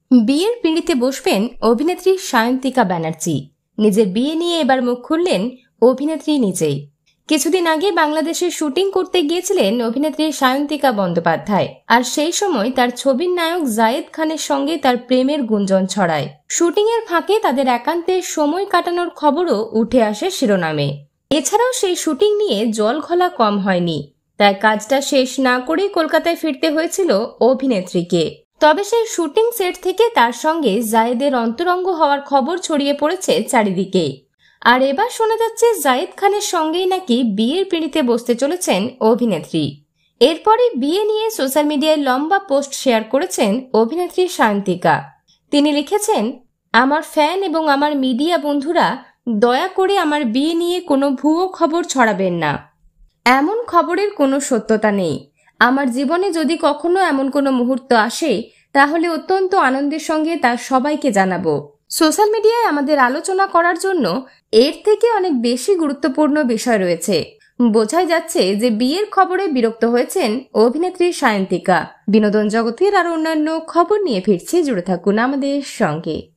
বিয়ের পিঁড়িতে বসবেন অভিনেত্রী সায়ন্তিকা ব্যানার্জি। নিজের বিয়ে নিয়ে এবার মুখ খুললেন অভিনেত্রী নিজেই। কিছুদিন আগে বাংলাদেশে শুটিং করতে গিয়েছিলেন অভিনেত্রী সায়ন্তিকা বন্দ্যোপাধ্যায়, আর সেই সময় তার ছবির নায়ক জায়েদ খানের সঙ্গে তার প্রেমের গুঞ্জন ছড়ায়। শুটিং এর ফাঁকে তাদের একান্তে সময় কাটানোর খবরও উঠে আসে শিরোনামে। এছাড়াও সেই শুটিং নিয়ে জল ঘোলা কম হয়নি, তাই কাজটা শেষ না করেই কলকাতায় ফিরতে হয়েছিল অভিনেত্রীকে। তবে সেই শুটিং সেট থেকে তার সঙ্গে জায়েদের অন্তরঙ্গ হওয়ার খবর ছড়িয়ে পড়েছে চারিদিকে। আর এবার শোনা যাচ্ছে জায়েদ খানের সঙ্গেই নাকি বিয়ের পিঁড়িতে বসতে চলেছেন অভিনেত্রী। এরপরে বিয়ে নিয়ে সোশ্যাল মিডিয়ায় লম্বা পোস্ট শেয়ার করেছেন অভিনেত্রী সায়ন্তিকা। তিনি লিখেছেন, আমার ফ্যান এবং আমার মিডিয়া বন্ধুরা, দয়া করে আমার বিয়ে নিয়ে কোনো ভুয়ো খবর ছড়াবেন না। এমন খবরের কোনো সত্যতা নেই। আমার জীবনে যদি কখনো এমন কোনো মুহূর্ত আসে, তাহলে অত্যন্ত আনন্দের সঙ্গে তার সবাইকে জানাবো। সোশ্যাল মিডিয়ায় আমাদের আলোচনা করার জন্য এর থেকে অনেক বেশি গুরুত্বপূর্ণ বিষয় রয়েছে। বোঝাই যাচ্ছে যে বিয়ের খবরে বিরক্ত হয়েছেন অভিনেত্রী সায়ন্তিকা। বিনোদন জগতের আর অন্যান্য খবর নিয়ে ফিরছি, জুড়ে থাকুন আমাদের সঙ্গে।